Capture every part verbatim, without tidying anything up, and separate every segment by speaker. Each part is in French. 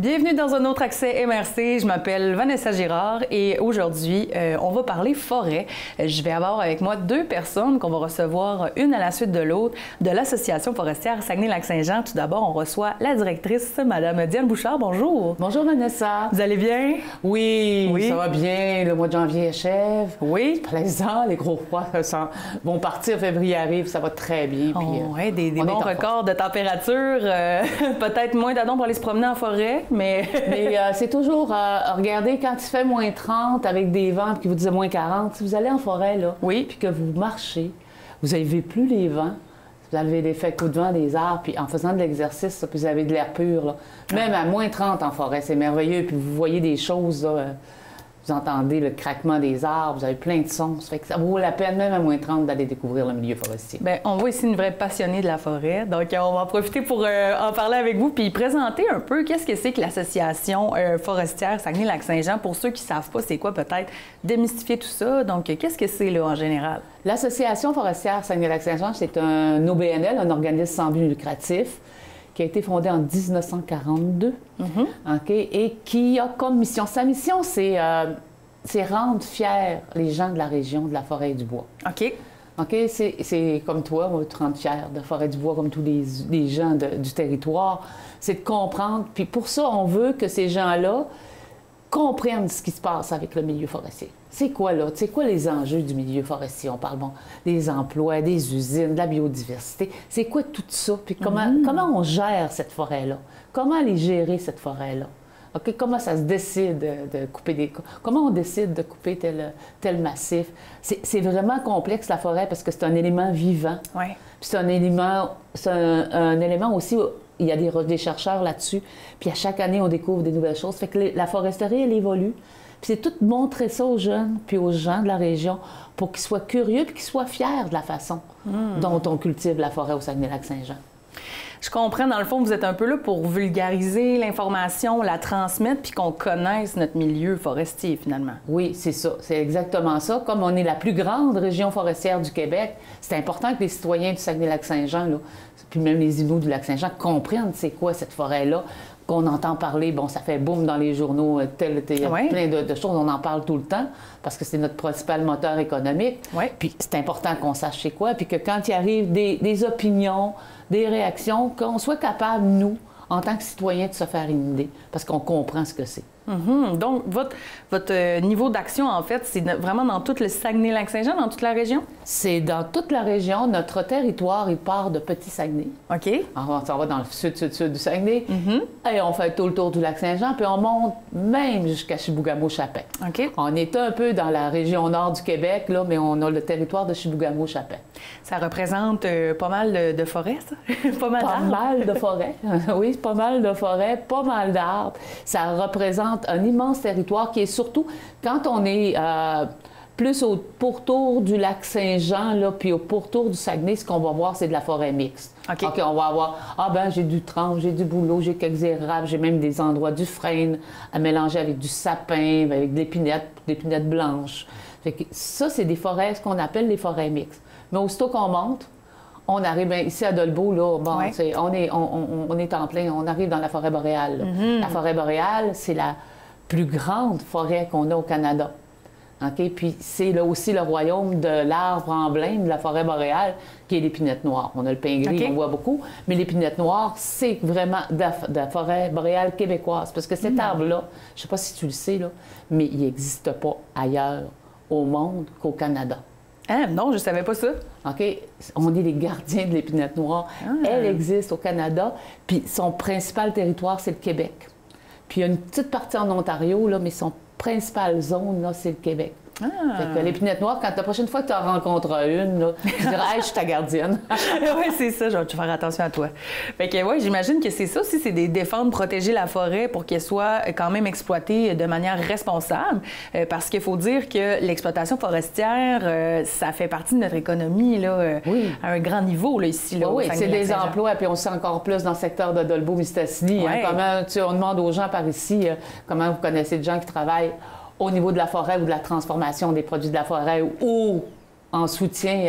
Speaker 1: Bienvenue dans un autre accès M R C. Je m'appelle Vanessa Girard et aujourd'hui, euh, on va parler forêt. Je vais avoir avec moi deux personnes qu'on va recevoir une à la suite de l'autre de l'Association forestière Saguenay-Lac-Saint-Jean. Tout d'abord, on reçoit la directrice, Madame Diane Bouchard. Bonjour.
Speaker 2: Bonjour Vanessa.
Speaker 1: Vous allez bien?
Speaker 2: Oui,
Speaker 1: oui,
Speaker 2: ça va bien. Le mois de janvier achève.
Speaker 1: Oui.
Speaker 2: C'est plaisant. Les gros froids ça, vont partir. Février arrive. Ça va très bien.
Speaker 1: Oh,
Speaker 2: puis,
Speaker 1: oui, des, des bons records de température. Euh, Peut-être moins d'adon pour aller se promener en forêt. Mais,
Speaker 2: Mais euh, c'est toujours, euh, regardez, quand il fait moins trente avec des vents qui vous disent moins quarante, si vous allez en forêt, là,
Speaker 1: oui.
Speaker 2: puis que vous marchez, vous n'avez plus les vents, vous avez l'effet coup de vent des arbres, puis en faisant de l'exercice, puis vous avez de l'air pur, là. Même à moins trente en forêt, c'est merveilleux, puis vous voyez des choses, là, euh, vous entendez le craquement des arbres, vous avez plein de sons, ça fait que ça vaut la peine, même à moins trente, d'aller découvrir le milieu forestier.
Speaker 1: Bien, on voit ici une vraie passionnée de la forêt, donc on va en profiter pour euh, en parler avec vous, puis présenter un peu qu'est-ce que c'est que l'Association euh, forestière Saguenay-Lac-Saint-Jean. Pour ceux qui ne savent pas c'est quoi, peut-être démystifier tout ça. Donc, qu'est-ce que c'est là en général?
Speaker 2: L'Association forestière Saguenay-Lac-Saint-Jean, c'est un O B N L, un organisme sans but lucratif, qui a été fondé en mille neuf cent quarante-deux, mm-hmm. okay, et qui a comme mission, sa mission, c'est euh, rendre fiers les gens de la région de la forêt et du bois.
Speaker 1: OK.
Speaker 2: OK, c'est comme toi, moi, te rendre fier de la forêt et du bois, comme tous les, les gens de, du territoire. C'est de comprendre, puis pour ça, on veut que ces gens-là comprennent ce qui se passe avec le milieu forestier. C'est quoi, là? C'est quoi les enjeux du milieu forestier? On parle, bon, des emplois, des usines, de la biodiversité. C'est quoi tout ça? Puis comment, mm-hmm. comment on gère cette forêt-là? Comment aller gérer cette forêt-là? OK, comment ça se décide de couper des... Comment on décide de couper tel, tel massif? C'est vraiment complexe, la forêt, parce que c'est un élément vivant.
Speaker 1: Oui.
Speaker 2: Puis c'est un élément... C'est un, un élément aussi... Il y a des, des chercheurs là-dessus. Puis à chaque année, on découvre des nouvelles choses. Fait que les, la foresterie, elle évolue. Puis c'est tout montrer ça aux jeunes, puis aux gens de la région, pour qu'ils soient curieux, puis qu'ils soient fiers de la façon mmh. dont on cultive la forêt au Saguenay-Lac-Saint-Jean.
Speaker 1: Je comprends, dans le fond, vous êtes un peu là pour vulgariser l'information, la transmettre, puis qu'on connaisse notre milieu forestier, finalement.
Speaker 2: Oui, c'est ça. C'est exactement ça. Comme on est la plus grande région forestière du Québec, c'est important que les citoyens du Saguenay-Lac-Saint-Jean, là, puis même les Inuits du Lac-Saint-Jean, comprennent c'est quoi cette forêt-là, qu'on entend parler, bon, ça fait boum dans les journaux, tel, tel, il y a oui. plein de, de choses, on en parle tout le temps, parce que c'est notre principal moteur économique.
Speaker 1: Oui.
Speaker 2: Puis c'est important qu'on sache c'est quoi, puis que quand il arrive des, des opinions, des réactions, qu'on soit capable, nous, en tant que citoyens, de se faire une idée, parce qu'on comprend ce que c'est.
Speaker 1: Mm-hmm. Donc, votre, votre euh, niveau d'action, en fait, c'est vraiment dans tout le Saguenay-Lac-Saint-Jean, dans toute la région? C'est
Speaker 2: dans toute la région. Notre territoire, il part de Petit-Saguenay.
Speaker 1: OK.
Speaker 2: Alors, on s'en va dans le sud-sud-sud du Saguenay.
Speaker 1: Mm-hmm.
Speaker 2: Et on fait tout le tour du Lac-Saint-Jean, puis on monte même jusqu'à Chibougamau-Chapin.
Speaker 1: OK.
Speaker 2: On est un peu dans la région nord du Québec, là, mais on a le territoire de Chibougamau-Chapin.
Speaker 1: Ça représente euh, pas mal de, de forêts, ça? Pas mal
Speaker 2: d'arbres? Pas mal de forêts. Oui, pas mal de forêts, pas mal d'arbres. Ça représente un immense territoire qui est surtout, quand on est euh, plus au pourtour du Lac-Saint-Jean, là, puis au pourtour du Saguenay, ce qu'on va voir, c'est de la forêt mixte.
Speaker 1: OK.
Speaker 2: OK, on va avoir, ah ben j'ai du trempe, j'ai du bouleau, j'ai quelques érables, j'ai même des endroits du frêne à mélanger avec du sapin, avec de l'épinette, de l'épinette blanche. Fait que ça, c'est des forêts, ce qu'on appelle les forêts mixtes. Mais aussitôt qu'on monte, on arrive bien, ici à Dolbeau, là, bon, ouais. est, on, est, on, on, on est en plein, on arrive dans la forêt boréale. Mm-hmm. La forêt boréale, c'est la plus grande forêt qu'on a au Canada. Okay? Puis c'est là aussi le royaume de l'arbre emblème de la forêt boréale, qui est l'épinette noire. On a le pin gris, okay. on voit beaucoup, mais l'épinette noire, c'est vraiment de la, de la forêt boréale québécoise. Parce que cet mmh. arbre-là, je ne sais pas si tu le sais, là, mais il n'existe pas ailleurs au monde qu'au Canada.
Speaker 1: Ah, non, je ne savais pas ça.
Speaker 2: OK? On est les gardiens de l'épinette noire. Ah. Elle existe au Canada, puis son principal territoire, c'est le Québec. Puis il y a une petite partie en Ontario, là, mais son principale zone, là, c'est le Québec.
Speaker 1: Ah.
Speaker 2: Fait que l'épinette noire, quand la prochaine fois que tu en rencontres une, là, tu diras « Hey, je suis ta gardienne. »
Speaker 1: Oui, c'est ça, je vais faire attention à toi. Fait que oui, j'imagine que c'est ça aussi, c'est de défendre, protéger la forêt pour qu'elle soit quand même exploitée de manière responsable. Euh, parce qu'il faut dire que l'exploitation forestière, euh, ça fait partie de notre économie là, euh, oui. à un grand niveau là, ici. Là,
Speaker 2: oui, oui c'est des emplois, puis on sait encore plus dans le secteur de Dolbeau-Mistassini.
Speaker 1: Ouais.
Speaker 2: Hein, comment, tu, on demande aux gens par ici, euh, comment vous connaissez des gens qui travaillent au niveau de la forêt ou de la transformation des produits de la forêt ou en soutien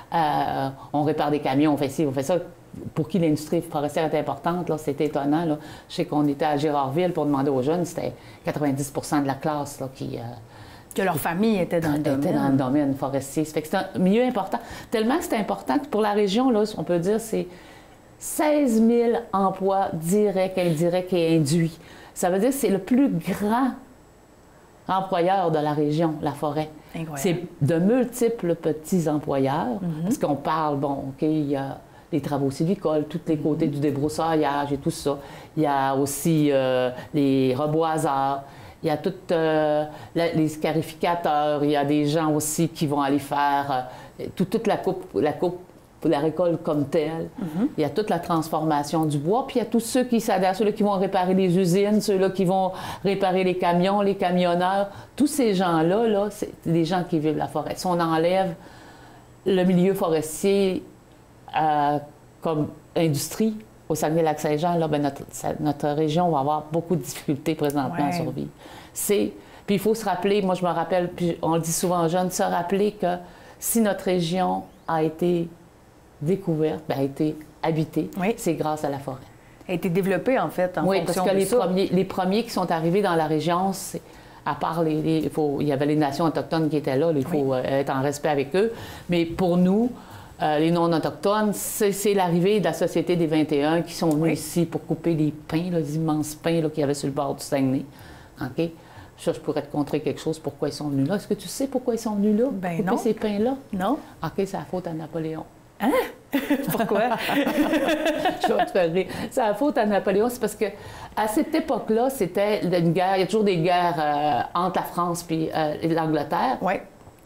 Speaker 2: Euh, on répare des camions, on fait ci, on fait ça. Pour qui l'industrie forestière est importante, là, c'est étonnant. Là. Je sais qu'on était à Gérardville pour demander aux jeunes, c'était quatre-vingt-dix pour cent de la classe là, qui... Euh,
Speaker 1: que leur famille était dans le domaine.
Speaker 2: Était dans le domaine forestier. Ça fait que c'est un milieu important. Tellement que c'est important que pour la région, là, on peut dire c'est seize mille emplois directs, indirects et induits. Ça veut dire que c'est le plus grand employeur de la région, la forêt. C'est de multiples petits employeurs, mm-hmm. parce qu'on parle, bon, OK, il y a les travaux sylvicoles, tous les côtés mm-hmm. du débroussaillage et tout ça. Il y a aussi euh, les reboiseurs, il y a tous euh, les scarificateurs, il y a des gens aussi qui vont aller faire euh, tout, toute la coupe, la coupe la récolte comme telle. Mm-hmm. Il y a toute la transformation du bois, puis il y a tous ceux qui s'adhèrent, ceux-là qui vont réparer les usines, ceux-là qui vont réparer les camions, les camionneurs. Tous ces gens-là, là, c'est des gens qui vivent la forêt. Si on enlève le milieu forestier euh, comme industrie au Saguenay-Lac-Saint-Jean, là, bien, notre, notre région va avoir beaucoup de difficultés présentement ouais. à survivre. C'est... Puis il faut se rappeler, moi je me rappelle, puis on le dit souvent aux jeunes, se rappeler que si notre région a été découverte, bien, a été habitée, oui. c'est grâce à la forêt.
Speaker 1: Elle a été développée, en fait, en
Speaker 2: oui,
Speaker 1: fonction
Speaker 2: parce que
Speaker 1: de
Speaker 2: les
Speaker 1: ça.
Speaker 2: Premiers, les premiers qui sont arrivés dans la région, c'est, à part les... les il, faut, il y avait les nations autochtones qui étaient là, il faut oui. être en respect avec eux, mais pour nous, euh, les non-autochtones, c'est, c'est l'arrivée de la Société des vingt et un qui sont venus oui. ici pour couper les pins, là, les immenses pins là, qu'il y avait sur le bord du Saguenay. OK? Ça, je pourrais te contrer quelque chose, pourquoi ils sont venus là. Est-ce que tu sais pourquoi ils sont venus là?
Speaker 1: Ben
Speaker 2: pourquoi
Speaker 1: non.
Speaker 2: ces pins-là?
Speaker 1: Non.
Speaker 2: OK, c'est la faute à Napoléon.
Speaker 1: Hein? Pourquoi?
Speaker 2: Je vais te faire rire. C'est la faute à Napoléon, c'est parce que à cette époque-là, c'était une guerre, il y a toujours des guerres euh, entre la France puis, euh, et l'Angleterre.
Speaker 1: Oui.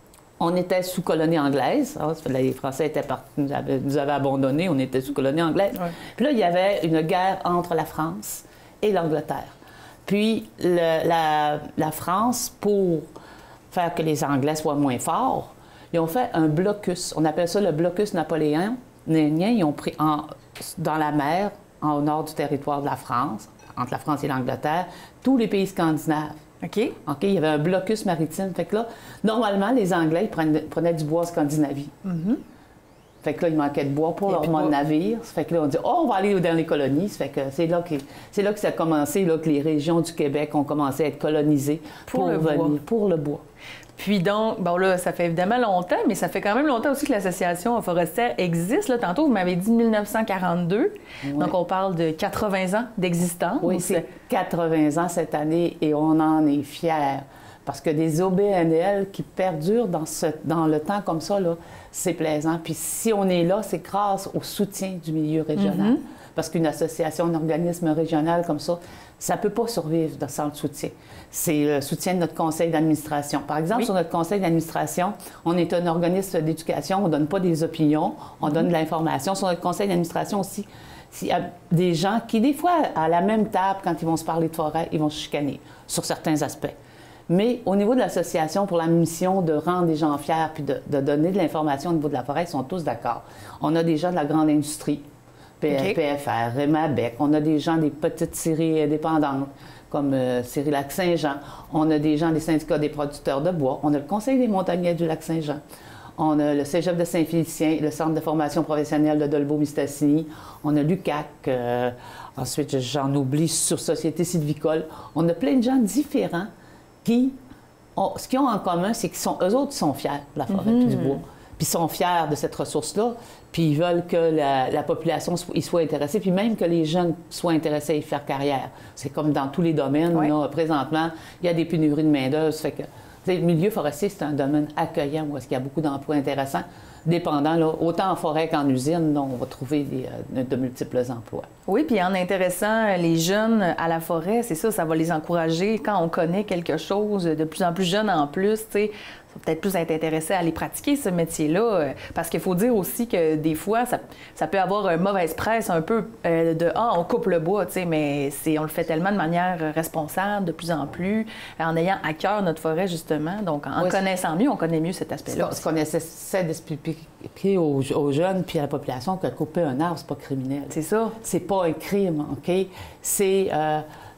Speaker 2: On était sous colonie anglaise. Hein, les Français étaient partis, nous avaient, nous avaient abandonnés, on était sous colonie anglaise. Oui. Puis là, il y avait une guerre entre la France et l'Angleterre. Puis le, la, la France, pour faire que les Anglais soient moins forts, ils ont fait un blocus. On appelle ça le blocus napoléonien. Ils ont pris en, dans la mer, en, au nord du territoire de la France, entre la France et l'Angleterre, tous les pays scandinaves.
Speaker 1: OK.
Speaker 2: OK. Il y avait un blocus maritime. Fait que là, normalement, les Anglais ils prenaient, prenaient du bois en Scandinavie. Mm-hmm. Fait que là, il manquait de bois pour leur mon navire. Ça fait que là, on dit « Oh, on va aller dans les colonies. » Ça fait que c'est là que, c'est là que ça a commencé, là, que les régions du Québec ont commencé à être colonisées pour, pour, le, venir, bois. pour le bois.
Speaker 1: Puis donc, bon là, ça fait évidemment longtemps, mais ça fait quand même longtemps aussi que l'Association forestière existe. Là, tantôt, vous m'avez dit mille neuf cent quarante-deux. Oui. Donc, on parle de quatre-vingts ans d'existence.
Speaker 2: Oui, c'est quatre-vingts ans cette année et on en est fiers. Parce que des O B N L qui perdurent dans, ce, dans le temps comme ça, là, c'est plaisant. Puis si on est là, c'est grâce au soutien du milieu régional. Mm-hmm. Parce qu'une association, un organisme régional comme ça, ça ne peut pas survivre sans le soutien. C'est le soutien de notre conseil d'administration. Par exemple, oui. sur notre conseil d'administration, on est un organisme d'éducation, on ne donne pas des opinions, on mm-hmm. donne de l'information. Sur notre conseil d'administration aussi, s'il y a des gens qui, des fois, à la même table, quand ils vont se parler de forêt, ils vont se chicaner sur certains aspects. Mais au niveau de l'association, pour la mission de rendre les gens fiers puis de, de donner de l'information au niveau de la forêt, ils sont tous d'accord. On a des gens de la grande industrie, P F R, okay. Remabec. On a des gens des petites scieries indépendantes, comme euh, Scierie Lac-Saint-Jean. On a des gens des syndicats des producteurs de bois. On a le Conseil des montagnais du Lac-Saint-Jean. On a le Cégep de Saint-Félicien, le Centre de formation professionnelle de Dolbeau-Mistassini. On a l'U C A C. Euh, ensuite, j'en oublie, sur Société sylvicole. On a plein de gens différents qui, ont, ce qu'ils ont en commun, c'est qu'eux autres, ils sont fiers de la forêt mm-hmm. du bois. Puis ils sont fiers de cette ressource-là, puis ils veulent que la, la population y soit intéressée, puis même que les jeunes soient intéressés à y faire carrière. C'est comme dans tous les domaines, oui. là, présentement, il y a des pénuries de main-d'œuvre. Fait que, le milieu forestier, c'est un domaine accueillant où est-ce qu'il y a beaucoup d'emplois intéressants. Dépendant, là, autant en forêt qu'en usine, là, on va trouver des, euh, de multiples emplois.
Speaker 1: Oui, puis en intéressant les jeunes à la forêt, c'est ça, ça va les encourager. Quand on connaît quelque chose de plus en plus jeune en plus, tu sais, ça va peut-être plus être intéressé à aller pratiquer ce métier-là. Parce qu'il faut dire aussi que des fois, ça, ça peut avoir une mauvaise presse un peu euh, de « Ah, on coupe le bois », tu sais, mais c'est, on le fait tellement de manière responsable, de plus en plus, en ayant à cœur notre forêt, justement. Donc, en oui, connaissant mieux, on connaît mieux cet aspect-là.
Speaker 2: Ce qu'on essaie d'expliquer aux, aux jeunes puis à la population que couper un arbre, c'est pas criminel.
Speaker 1: C'est ça.
Speaker 2: C'est pas un crime, OK? C'est... Euh,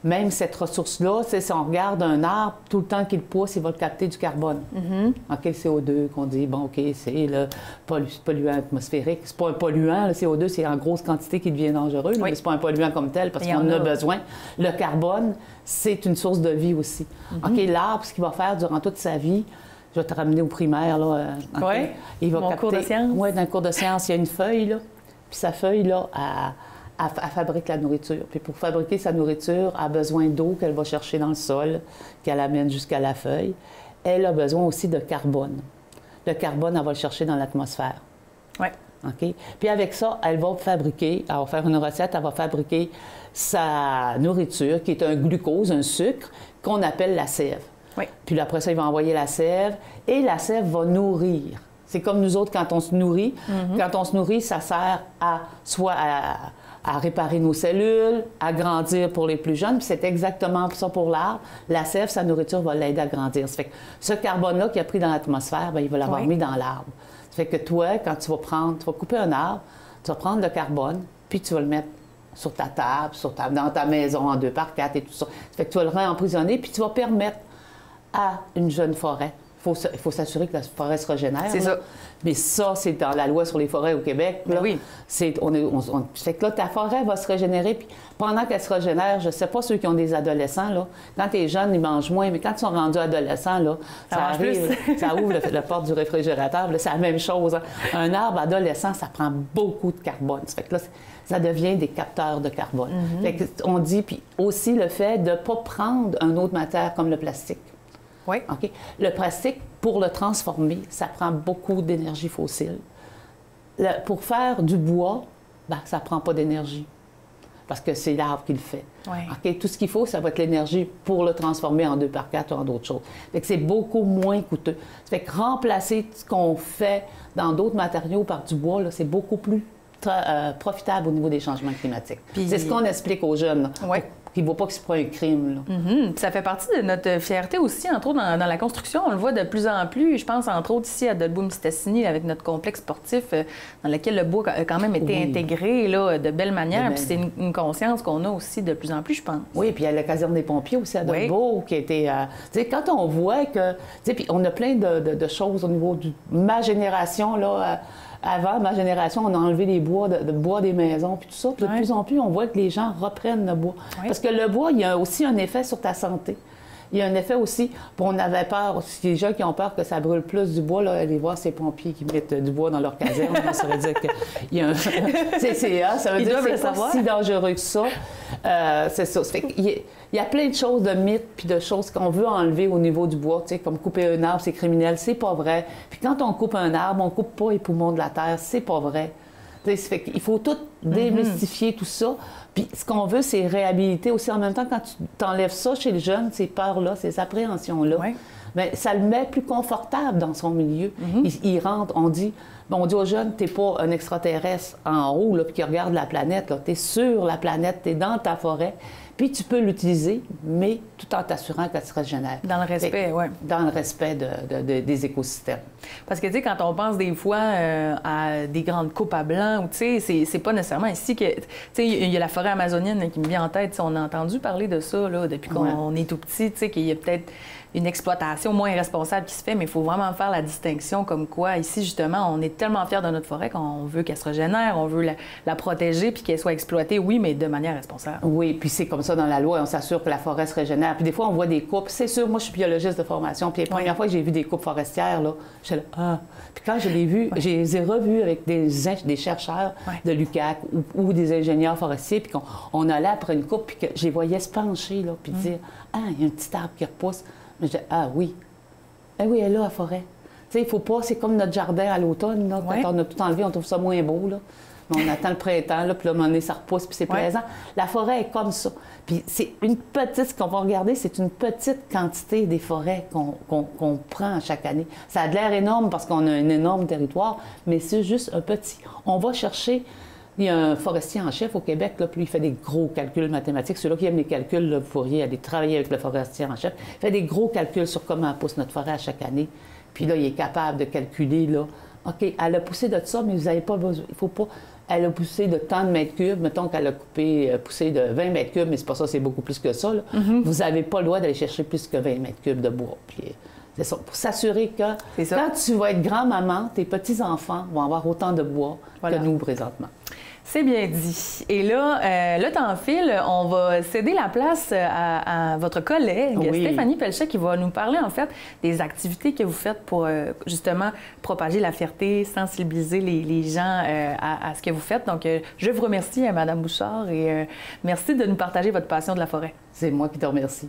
Speaker 2: même cette ressource-là, si on regarde un arbre, tout le temps qu'il pousse, il va capter du carbone. Mm-hmm. OK, le C O deux, qu'on dit, bon, OK, c'est le pollu polluant atmosphérique. C'est pas un polluant, le C O deux, c'est en grosse quantité qui devient dangereux, oui. mais c'est pas un polluant comme tel parce qu'on en a besoin. Le carbone, c'est une source de vie aussi. Mm-hmm. OK, l'arbre, ce qu'il va faire durant toute sa vie, je vais te ramener au primaire, là. Okay.
Speaker 1: Oui,
Speaker 2: il va
Speaker 1: mon
Speaker 2: capter...
Speaker 1: cours de sciences.
Speaker 2: Oui, dans le cours de sciences, il y a une feuille, là, puis sa feuille, là, à Elle, elle fabrique la nourriture. Puis pour fabriquer sa nourriture, elle a besoin d'eau qu'elle va chercher dans le sol, qu'elle amène jusqu'à la feuille. Elle a besoin aussi de carbone. Le carbone, elle va le chercher dans l'atmosphère.
Speaker 1: Oui.
Speaker 2: OK? Puis avec ça, elle va fabriquer, elle va faire une recette, elle va fabriquer sa nourriture, qui est un glucose, un sucre, qu'on appelle la sève.
Speaker 1: Oui.
Speaker 2: Puis après ça, il va envoyer la sève, et la sève va nourrir. C'est comme nous autres, quand on se nourrit. Mm-hmm. Quand on se nourrit, ça sert à soit à... à réparer nos cellules, à grandir pour les plus jeunes. Puis c'est exactement ça pour l'arbre. La sève, sa nourriture va l'aider à grandir. Ça fait que ce carbone-là qu'il a pris dans l'atmosphère, bien, il va l'avoir oui. mis dans l'arbre. Ça fait que toi, quand tu vas prendre, tu vas couper un arbre, tu vas prendre le carbone, puis tu vas le mettre sur ta table, sur ta, dans ta maison en deux par quatre et tout ça. Ça fait que tu vas le réemprisonner, puis tu vas permettre à une jeune forêt. Il faut, faut s'assurer que la forêt se régénère.
Speaker 1: C'est ça.
Speaker 2: Mais ça, c'est dans la loi sur les forêts au Québec. Là.
Speaker 1: Oui.
Speaker 2: C'est, on est, on, on, fait que là, ta forêt va se régénérer. Puis pendant qu'elle se régénère, je ne sais pas ceux qui ont des adolescents, là. Quand tu es jeune, ils mangent moins. Mais quand ils sont rendus adolescents, là, ça, ça arrive, ça ouvre le, la porte du réfrigérateur. Là, c'est la même chose. Hein. Un arbre adolescent, ça prend beaucoup de carbone. Ça fait que là, ça devient des capteurs de carbone. Mm-hmm. Fait que on dit, puis aussi le fait de ne pas prendre une autre matière comme le plastique.
Speaker 1: Oui.
Speaker 2: Okay? Le plastique, pour le transformer, ça prend beaucoup d'énergie fossile. Le, pour faire du bois, ben, ça ne prend pas d'énergie, parce que c'est l'arbre qui le fait.
Speaker 1: Oui.
Speaker 2: Okay? Tout ce qu'il faut, ça va être l'énergie pour le transformer en deux par quatre ou en d'autres choses. Fait que c'est beaucoup moins coûteux. Ça fait que remplacer ce qu'on fait dans d'autres matériaux par du bois, là, c'est beaucoup plus euh, profitable au niveau des changements climatiques. Puis... C'est ce qu'on explique aux jeunes.
Speaker 1: Oui.
Speaker 2: Qui ne voit pas que c'est pas un crime. Là.
Speaker 1: Mm-hmm. Ça fait partie de notre fierté aussi, entre autres, dans, dans la construction. On le voit de plus en plus. Je pense, entre autres, ici à Dolbeau-Mistassini, avec notre complexe sportif, euh, dans lequel le bois a quand même été oui. intégré là, de belle manière. Puis c'est une, une conscience qu'on a aussi de plus en plus, je pense.
Speaker 2: Oui, puis il y a la caserne des pompiers aussi à Dolbeau, oui. qui a été... Euh, tu sais, quand on voit que... Tu sais, puis on a plein de, de, de choses au niveau de ma génération, là... Euh, Avant, ma génération, on a enlevé les bois, de, de bois des maisons, puis tout ça. Puis de ouais. plus en plus, on voit que les gens reprennent le bois. Ouais. Parce que le bois, il y a aussi un effet sur ta santé. Il y a un effet aussi, puis on avait peur, aussi, les gens qui ont peur que ça brûle plus du bois, là, aller voir ces pompiers qui mettent du bois dans leur caserne, ça veut dire qu'il y a un... c'est, c'est, hein, ça veut
Speaker 1: Ils
Speaker 2: dire que c'est pas
Speaker 1: savoir.
Speaker 2: si dangereux que ça. Euh, c'est ça. ça fait qu'il y a, il y a plein de choses, de mythes, puis de choses qu'on veut enlever au niveau du bois, tu sais, comme couper un arbre, c'est criminel, c'est pas vrai. Puis quand on coupe un arbre, on coupe pas les poumons de la terre, c'est pas vrai. Ça fait qu'il faut tout démystifier mm-hmm. tout ça. Puis ce qu'on veut, c'est réhabiliter aussi. En même temps, quand tu t'enlèves ça chez le jeune, ces peurs-là, ces appréhensions-là,
Speaker 1: oui.
Speaker 2: bien, ça le met plus confortable dans son milieu. Mm-hmm. Il, il rentre, on dit, bon, on dit aux jeunes, t'es pas un extraterrestre en haut, là, puis qui regarde la planète, t'es sur la planète, t'es dans ta forêt. Puis tu peux l'utiliser, mais tout en t'assurant qu'elle se régénère.
Speaker 1: Dans le respect, oui.
Speaker 2: Dans le respect de, de, de, des écosystèmes.
Speaker 1: Parce que, tu sais, quand on pense des fois euh, à des grandes coupes à blanc, tu sais, c'est, c'est pas nécessairement ici que... Tu sais, il y a la forêt amazonienne là, qui me vient en tête. On a entendu parler de ça, là, depuis qu'on ouais. est tout petit, tu sais, qu'il y a peut-être une exploitation moins responsable qui se fait, mais il faut vraiment faire la distinction comme quoi, ici, justement, on est tellement fiers de notre forêt qu'on veut qu'elle se régénère, on veut la, la protéger puis qu'elle soit exploitée, oui, mais de manière responsable. Oui,
Speaker 2: puis c'est comme ça dans la loi, on s'assure que la forêt se régénère. Puis des fois, on voit des coupes. C'est sûr, moi, je suis biologiste de formation, puis la première oui. fois que j'ai vu des coupes forestières, là, j'étais là, ah! Puis quand je l'ai vu, oui. je les ai revus avec des, des chercheurs oui. de l'U Q A C ou, ou des ingénieurs forestiers, puis qu'on on allait après une coupe, puis que je les voyais se pencher, là, puis mm. dire, ah, il y a un petit arbre qui repousse. Je dis, ah oui, eh oui, elle est là, la forêt. Tu sais, il faut pas, c'est comme notre jardin à l'automne, là, quand ouais. on a tout enlevé, on trouve ça moins beau, là. Mais on attend le printemps, là, puis là, à un moment donné, ça repousse, puis c'est ouais. plaisant. La forêt est comme ça. Puis c'est une petite, ce qu'on va regarder, c'est une petite quantité des forêts qu'on, qu'on, qu'on prend chaque année. Ça a de l'air énorme parce qu'on a un énorme territoire, mais c'est juste un petit. On va chercher... Il y a un forestier en chef au Québec, là, puis il fait des gros calculs mathématiques. Ceux-là qui aiment les calculs, là, vous pourriez aller travailler avec le forestier en chef. Il fait des gros calculs sur comment pousse notre forêt à chaque année. Puis là, il est capable de calculer là, OK, elle a poussé de ça, mais vous n'avez pas besoin. Il faut pas. Elle a poussé de tant de mètres cubes. Mettons qu'elle a coupé, euh, poussé de vingt mètres cubes, mais c'est pas ça, c'est beaucoup plus que ça. Mm-hmm. Vous n'avez pas le droit d'aller chercher plus que vingt mètres cubes de bois. Puis, c'est ça, pour s'assurer que quand tu vas être grand-maman, tes petits-enfants vont avoir autant de bois voilà. que nous présentement.
Speaker 1: C'est bien dit. Et là, euh, le temps file, on va céder la place à, à votre collègue, oui. Stéphanie Pelchat, qui va nous parler, en fait, des activités que vous faites pour, euh, justement, propager la fierté, sensibiliser les, les gens euh, à, à ce que vous faites. Donc, euh, je vous remercie, euh, Mme Bouchard, et euh, merci de nous partager votre passion de la forêt.
Speaker 2: C'est moi qui te remercie.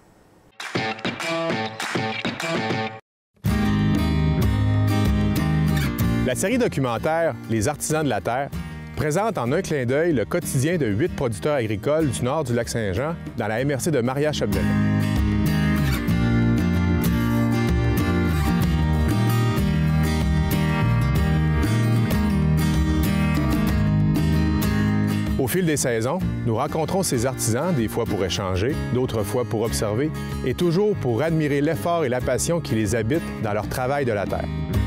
Speaker 3: La série documentaire « Les artisans de la terre » présente en un clin d'œil le quotidien de huit producteurs agricoles du nord du Lac-Saint-Jean dans la M R C de Maria-Chapdelaine. Au fil des saisons, nous rencontrons ces artisans, des fois pour échanger, d'autres fois pour observer, et toujours pour admirer l'effort et la passion qui les habitent dans leur travail de la terre.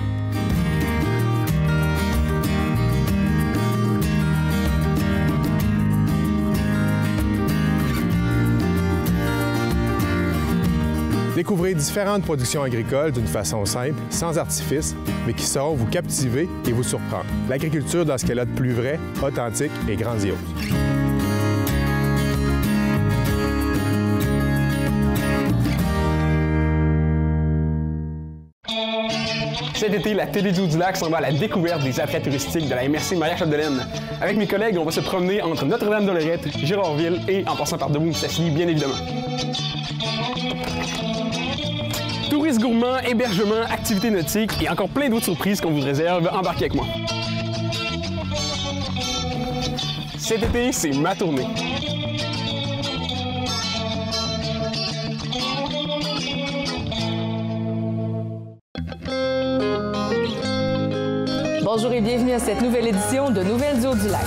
Speaker 3: Découvrez différentes productions agricoles d'une façon simple, sans artifice, mais qui sauront vous captiver et vous surprendre. L'agriculture dans ce qu'elle a de plus vrai, authentique et grandiose.
Speaker 4: Cet été, la Télédio du Lac s'en va à la découverte des attraits touristiques de la M R C Maria-Chapdelaine. Avec mes collègues, on va se promener entre Notre-Dame-de-Lorette, Girardville et en passant par Debout-Mistassini, bien évidemment. Tourisme gourmand, hébergement, activités nautiques et encore plein d'autres surprises qu'on vous réserve. Embarquez avec moi. Cet été, c'est ma tournée.
Speaker 1: Bonjour et bienvenue à cette nouvelle édition de Nouvelles du Haut-du-Lac.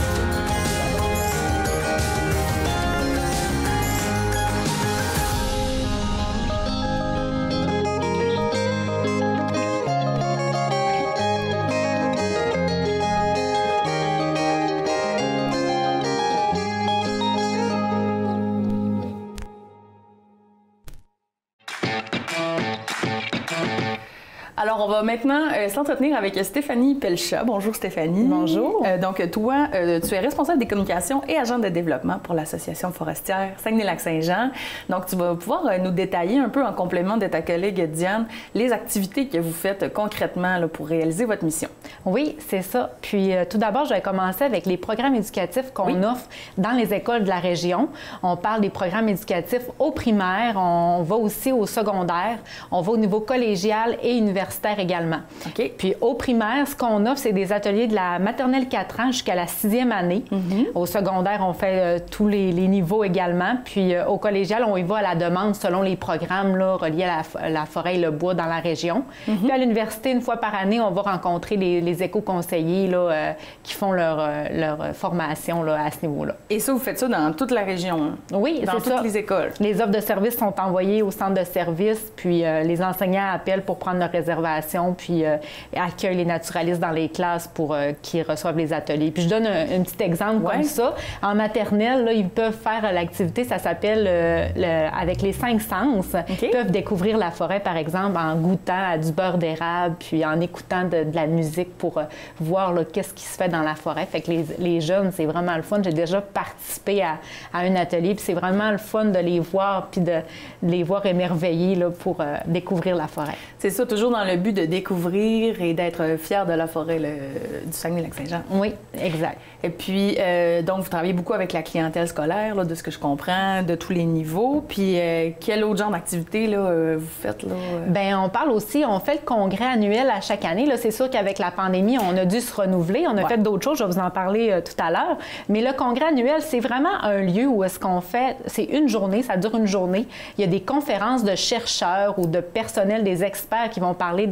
Speaker 1: Alors, on va maintenant euh, s'entretenir avec Stéphanie Pelchat. Bonjour Stéphanie.
Speaker 2: Bonjour.
Speaker 1: Euh, donc, toi, euh, tu es responsable des communications et agent de développement pour l'Association forestière Saguenay-Lac-Saint-Jean. Donc, tu vas pouvoir euh, nous détailler un peu en complément de ta collègue Diane les activités que vous faites euh, concrètement là, pour réaliser votre mission.
Speaker 5: Oui, c'est ça. Puis, euh, tout d'abord, je vais commencer avec les programmes éducatifs qu'on oui. offre dans les écoles de la région. On parle des programmes éducatifs au primaire, on va aussi au secondaire, on va au niveau collégial et universitaire également.
Speaker 1: Okay.
Speaker 5: Puis au primaire, ce qu'on offre, c'est des ateliers de la maternelle quatre ans jusqu'à la sixième année. Mm-hmm. Au secondaire, on fait euh, tous les, les niveaux également. Puis euh, au collégial, on y va à la demande selon les programmes là, reliés à la, la forêt et le bois dans la région. Mm-hmm. Puis à l'université, une fois par année, on va rencontrer les, les éco-conseillers là, euh, qui font leur, euh, leur formation là, à ce niveau-là.
Speaker 1: Et ça, vous faites ça dans toute la région? Hein?
Speaker 5: Oui,
Speaker 1: dans toutes
Speaker 5: ça.
Speaker 1: les écoles?
Speaker 5: Les offres de services sont envoyées au centre de services, puis euh, les enseignants appellent pour prendre leur réservation, puis euh, accueillent les naturalistes dans les classes pour euh, qu'ils reçoivent les ateliers. Puis je donne un, un petit exemple ouais. comme ça. En maternelle, là, ils peuvent faire l'activité, ça s'appelle euh, le, avec les cinq sens. Okay. Ils peuvent découvrir la forêt, par exemple, en goûtant à du beurre d'érable, puis en écoutant de, de la musique pour euh, voir qu'est-ce qui se fait dans la forêt. Fait que les, les jeunes, c'est vraiment le fun. J'ai déjà participé à, à un atelier, puis c'est vraiment le fun de les voir, puis de, de les voir émerveillés là, pour euh, découvrir la forêt.
Speaker 1: C'est ça, toujours dans le but de découvrir et d'être fier de la forêt le, du Saguenay-Lac-Saint-Jean.
Speaker 5: Oui, exact.
Speaker 1: Et puis, euh, donc, vous travaillez beaucoup avec la clientèle scolaire, là, de ce que je comprends, de tous les niveaux. Puis, euh, quel autre genre d'activité là, euh, vous faites? Là, euh...
Speaker 5: Bien, on parle aussi, on fait le congrès annuel à chaque année. Là, c'est sûr qu'avec la pandémie, on a dû se renouveler. On a ouais. fait d'autres choses, je vais vous en parler euh, tout à l'heure. Mais le congrès annuel, c'est vraiment un lieu où est-ce qu'on fait, c'est une journée, ça dure une journée. Il y a des conférences de chercheurs ou de personnel, des experts qui vont parler de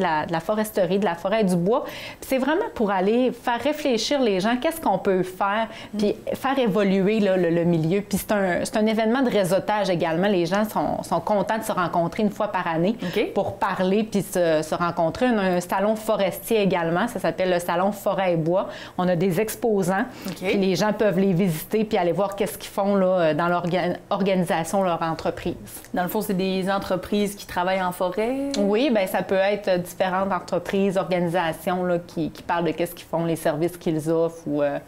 Speaker 5: la, de la foresterie, de la forêt et du bois. C'est vraiment pour aller faire réfléchir les gens, qu'est-ce qu'on peut faire, puis faire évoluer là, le, le milieu. Puis c'est un, c'est un événement de réseautage également. Les gens sont, sont contents de se rencontrer une fois par année okay. pour parler puis se, se rencontrer. On a un salon forestier également, ça s'appelle le salon Forêt et Bois. On a des exposants, okay. puis les gens peuvent les visiter puis aller voir qu'est-ce qu'ils font là, dans leur organisation, leur entreprise.
Speaker 1: Dans le fond, c'est des entreprises qui travaillent en forêt?
Speaker 5: Oui, bien ça peut être différentes entreprises, organisations là, qui, qui parlent de qu'est-ce qu'ils font, les services qu'ils offrent ou... Euh,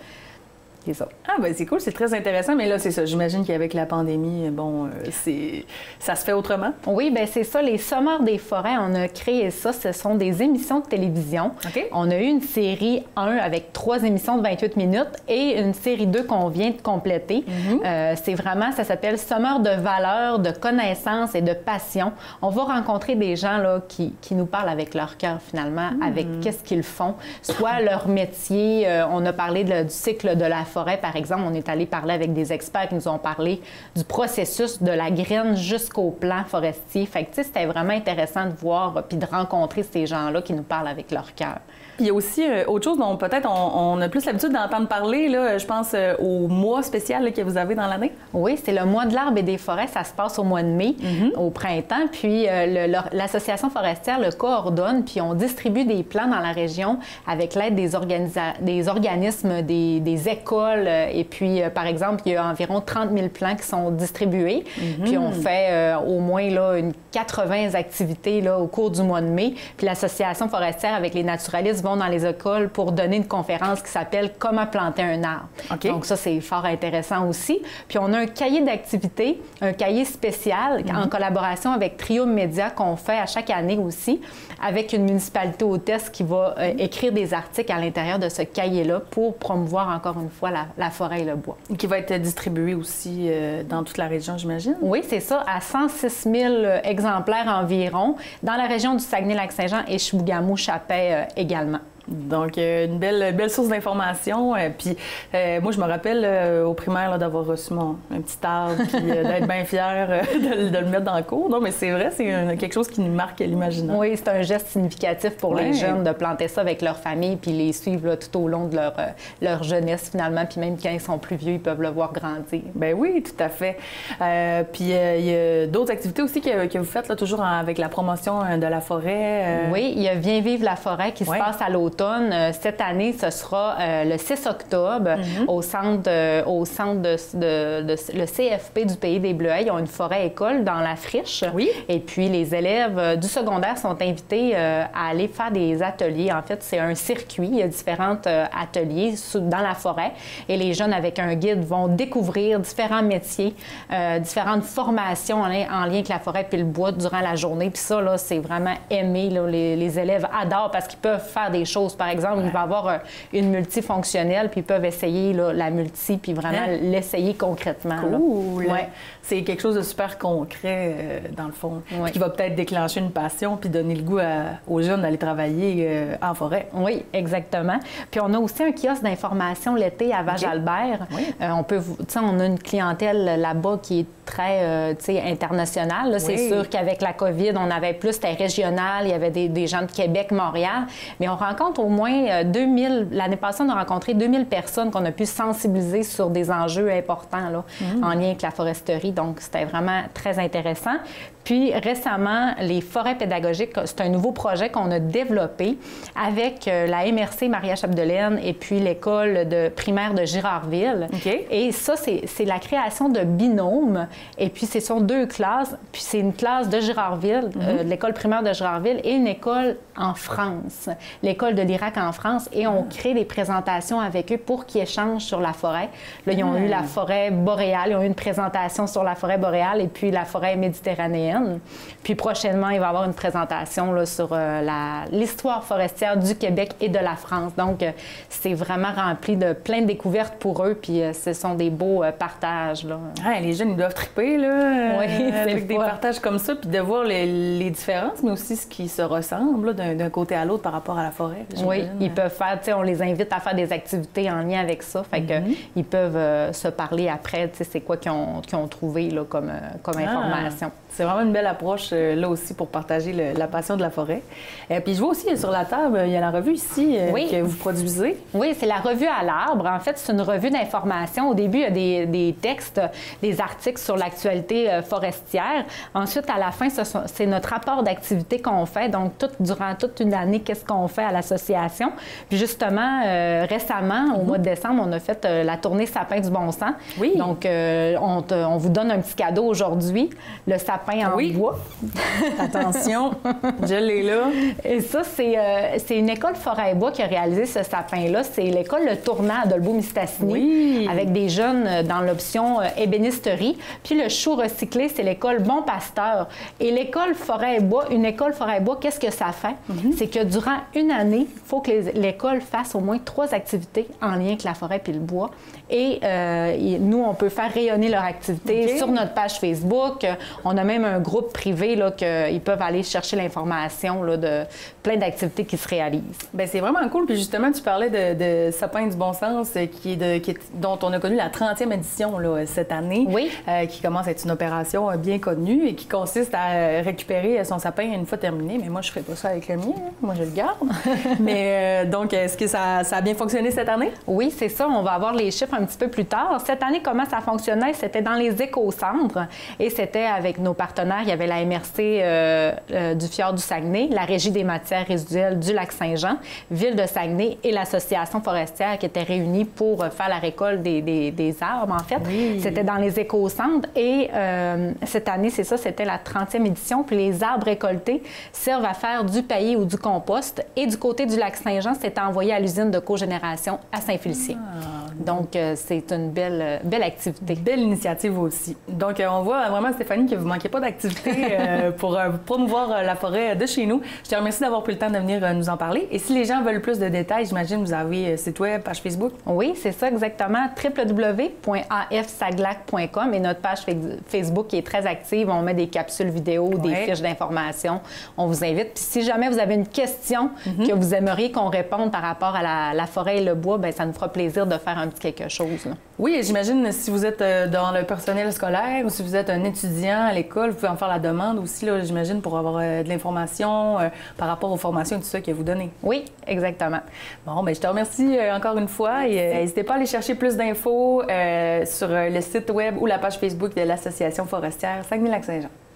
Speaker 5: Ça.
Speaker 1: Ah, ben c'est cool, c'est très intéressant. Mais là, c'est ça. J'imagine qu'avec la pandémie, bon, euh, c'est... ça se fait autrement?
Speaker 5: Oui, bien c'est ça. Les Sommeurs des forêts, on a créé ça. Ce sont des émissions de télévision. Okay. On a eu une série un avec trois émissions de vingt-huit minutes et une série deux qu'on vient de compléter. Mm-hmm. euh, c'est vraiment, ça s'appelle Sommeurs de valeurs, de connaissances et de passion. On va rencontrer des gens là, qui, qui nous parlent avec leur cœur, finalement, mm-hmm. avec qu'est-ce qu'ils font, soit leur métier. Euh, on a parlé de, du cycle de la forêt, par exemple. On est allé parler avec des experts qui nous ont parlé du processus de la graine jusqu'au plan forestier. Fait que, tu sais, c'était vraiment intéressant de voir puis de rencontrer ces gens-là qui nous parlent avec leur cœur.
Speaker 1: Il y a aussi euh, autre chose dont peut-être on, on a plus l'habitude d'entendre parler, là, je pense euh, au mois spécial là, que vous avez dans l'année.
Speaker 5: Oui, c'est le mois de l'arbre et des forêts. Ça se passe au mois de mai, mm-hmm. au printemps. Puis euh, le, l'association forestière le coordonne, puis on distribue des plans dans la région avec l'aide des, organisa- des organismes, des, des écoles. Et puis, euh, par exemple, il y a environ trente mille plans qui sont distribués. Mm-hmm. Puis on fait euh, au moins là, une quatre-vingts activités là, au cours du mois de mai. Puis l'association forestière avec les naturalistes dans les écoles pour donner une conférence qui s'appelle « Comment planter un arbre okay. ». Donc ça, c'est fort intéressant aussi. Puis on a un cahier d'activités, un cahier spécial mm-hmm. en collaboration avec Trio Média qu'on fait à chaque année aussi, avec une municipalité hôtesse qui va euh, écrire des articles à l'intérieur de ce cahier-là pour promouvoir encore une fois la, la forêt et le bois.
Speaker 1: Qui va être distribué aussi euh, dans toute la région, j'imagine?
Speaker 5: Oui, c'est ça, à cent six mille exemplaires environ, dans la région du Saguenay-Lac-Saint-Jean et Chibougamau-Chapais euh, également.
Speaker 1: Donc, euh, une belle, belle source d'information. Euh, puis, euh, moi, je me rappelle euh, au primaire là, d'avoir reçu mon, un petit arbre puis euh, d'être bien fière euh, de, de le mettre dans le cours. Non, mais c'est vrai, c'est un, quelque chose qui nous marque l'imaginaire.
Speaker 5: Oui, c'est un geste significatif pour ouais. les jeunes de planter ça avec leur famille puis les suivre là, tout au long de leur, euh, leur jeunesse, finalement. Puis même quand ils sont plus vieux, ils peuvent le voir grandir.
Speaker 1: Ben oui, tout à fait. Euh, puis, euh, il y a d'autres activités aussi que, que vous faites, là, toujours en, avec la promotion de la forêt. Euh...
Speaker 5: Oui, il y a Viens vivre la forêt qui ouais. se passe à l'automne. Cette année, ce sera euh, le six octobre mm-hmm. au centre, euh, au centre de, de, de, de le C F P du Pays des Bleuets. Ils ont une forêt-école dans la friche. Oui. Et puis, les élèves euh, du secondaire sont invités euh, à aller faire des ateliers. En fait, c'est un circuit. Il y a différents euh, ateliers sous, dans la forêt. Et les jeunes, avec un guide, vont découvrir différents métiers, euh, différentes formations en lien, en lien avec la forêt puis le bois durant la journée. Puis ça, là, c'est vraiment aimé. Là. Les, les élèves adorent parce qu'ils peuvent faire des choses. Par exemple, ouais. il va y avoir euh, une multifonctionnelle, puis ils peuvent essayer là, la multi, puis vraiment hein? l'essayer concrètement.
Speaker 1: Cool! Ouais. C'est quelque chose de super concret, euh, dans le fond, ouais. qui va peut-être déclencher une passion, puis donner le goût à, aux jeunes d'aller travailler euh, en forêt.
Speaker 5: Oui, exactement. Puis on a aussi un kiosque d'information l'été à Vajalbert. Okay. Oui. Euh, on peut, tu sais, on a une clientèle là-bas qui est très, euh, tu sais, internationale. Oui. C'est sûr qu'avec la COVID, on avait plus, c'était régional, il y avait des, des gens de Québec, Montréal, mais on rencontre au moins deux mille, l'année passée, on a rencontré deux mille personnes qu'on a pu sensibiliser sur des enjeux importants là, mmh. en lien avec la foresterie. Donc, c'était vraiment très intéressant. Puis, récemment, les forêts pédagogiques, c'est un nouveau projet qu'on a développé avec la M R C Maria-Chapdelaine et puis l'école de primaire de Girardville. Okay. Et ça, c'est, c'est la création de binômes. Et puis, ce sont deux classes. Puis, c'est une classe de Girardville, mmh. euh, de l'école primaire de Girardville et une école en France, l'école de l'Irak en France. Et on crée des présentations avec eux pour qu'ils échangent sur la forêt. Là, ils ont mmh. eu la forêt boréale. Ils ont eu une présentation sur la forêt boréale et puis la forêt méditerranéenne. Puis prochainement, il va y avoir une présentation là, sur euh, la, l'histoire forestière du Québec et de la France. Donc, euh, c'est vraiment rempli de plein de découvertes pour eux. Puis euh, ce sont des beaux euh, partages. Là.
Speaker 1: Ah, les jeunes, ils doivent triper là,
Speaker 5: oui,
Speaker 1: euh, avec des partages comme ça, puis de voir les, les différences, mais aussi ce qui se ressemble là, d'un, d'un côté à l'autre par rapport à la forêt.
Speaker 5: Oui, ils peuvent faire, tu sais, on les invite à faire des activités en lien avec ça. Fait
Speaker 1: Mm-hmm.
Speaker 5: que ils peuvent euh, se parler après, tu sais, c'est quoi qu'ils ont, qu'ils ont trouvé là, comme, euh, comme
Speaker 1: Ah,
Speaker 5: information.
Speaker 1: c'est vraiment une belle approche, euh, là aussi, pour partager le- la passion de la forêt. Et puis, je vois aussi, sur la table, il y a la revue ici euh,
Speaker 5: Oui.
Speaker 1: que vous produisez.
Speaker 5: Oui, c'est la revue à l'arbre. En fait, c'est une revue d'information. Au début, il y a des, des textes, des articles sur l'actualité euh, forestière. Ensuite, à la fin, ce sont- c'est notre rapport d'activité qu'on fait. Donc, tout, durant toute une année, qu'est-ce qu'on fait à l'association. Puis justement, euh, récemment, au mois de décembre, on a fait euh, la tournée Sapin du bon sens.
Speaker 1: Oui.
Speaker 5: Donc, euh, on, te- on vous donne un petit cadeau aujourd'hui, le sapin en
Speaker 1: Oui.
Speaker 5: bois.
Speaker 1: Attention, je l'ai là.
Speaker 5: Et ça, c'est euh, c'est une école Forêt et Bois qui a réalisé ce sapin-là. C'est l'école Le Tournant à Dolbeau-Mistassini,
Speaker 1: Oui.
Speaker 5: avec des jeunes euh, dans l'option euh, ébénisterie. Puis le chou recyclé, c'est l'école Bon Pasteur. Et l'école Forêt et Bois, une école Forêt et Bois, qu'est-ce que ça fait? C'est que durant une année, il faut que les- l'école fasse au moins trois activités en lien avec la forêt puis le bois. Et euh, y- nous, on peut faire rayonner leur activité
Speaker 1: OK.
Speaker 5: sur notre page Facebook. On a même un groupe privé là, qu'ils peuvent aller chercher l'information là, de plein d'activités qui se réalisent.
Speaker 1: Bien, c'est vraiment cool. Puis justement, tu parlais de, de Sapin du bon sens, euh, qui est de, qui est- dont on a connu la trentième édition là, cette année,
Speaker 5: Oui.
Speaker 1: euh, qui commence à être une opération euh, bien connue et qui consiste à euh, récupérer son sapin une fois terminé. Mais moi, je ne ferai pas ça avec le mien. hein. Moi, je le garde. Mais euh, donc, est-ce que ça, ça a bien fonctionné cette année?
Speaker 5: Oui, c'est ça. On va avoir les chiffres un petit peu plus tard. Cette année, comment ça fonctionnait? C'était dans les éco-centres et c'était avec nos partenaires. Il y avait la M R C euh, euh, du Fjord du Saguenay, la Régie des matières résiduelles du Lac-Saint-Jean, Ville de Saguenay et l'Association forestière qui étaient réunies pour euh, faire la récolte des, des- des arbres, en fait.
Speaker 1: Oui.
Speaker 5: C'était dans les éco-centres et euh, cette année, c'est ça, c'était la trentième édition. Puis les arbres récoltés servent à faire du paillis ou du compost. Et du côté du Lac-Saint-Jean, c'était envoyé à l'usine de cogénération à Saint-Félicien. Donc, euh, c'est une belle, euh, belle activité.
Speaker 1: Belle initiative aussi. Donc, euh, on voit vraiment, Stéphanie, que vous ne manquez pas d'activité euh, pour euh, promouvoir euh, la forêt de chez nous. Je te remercie d'avoir pris le temps de venir euh, nous en parler. Et si les gens veulent plus de détails, j'imagine vous avez euh, site web, page Facebook.
Speaker 5: Oui, c'est ça exactement, w w w point a f saglac point com et notre page fa- Facebook qui est très active. On met des capsules vidéo, des
Speaker 1: Ouais.
Speaker 5: fiches d'information. On vous invite. Puis si jamais vous avez une question que vous aimeriez qu'on réponde par rapport à la, la forêt et le bois, bien, ça nous fera plaisir de faire un petit quelque chose. là.
Speaker 1: Oui, et j'imagine si vous êtes euh, dans le personnel scolaire ou si vous êtes un étudiant à l'école, vous pouvez en faire la demande aussi, là, j'imagine, pour avoir euh, de l'information euh, par rapport aux formations et tout ça que vous donnez.
Speaker 5: Oui, exactement.
Speaker 1: Bon, bien, je te remercie euh, encore une fois et euh, n'hésitez pas à aller chercher plus d'infos euh, sur euh, le site web ou la page Facebook de l'Association forestière Saguenay-Lac-Saint-Jean.